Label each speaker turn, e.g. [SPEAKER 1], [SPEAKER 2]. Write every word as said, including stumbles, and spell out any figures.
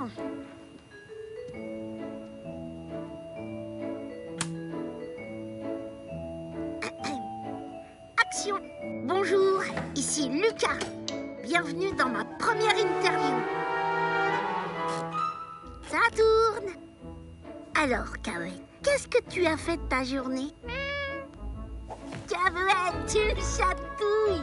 [SPEAKER 1] Action. Bonjour, ici Lucas. Bienvenue dans ma première interview. Ça tourne. Alors, Kawe, qu'est-ce que tu as fait de ta journée? Kawe, tu le chatouilles.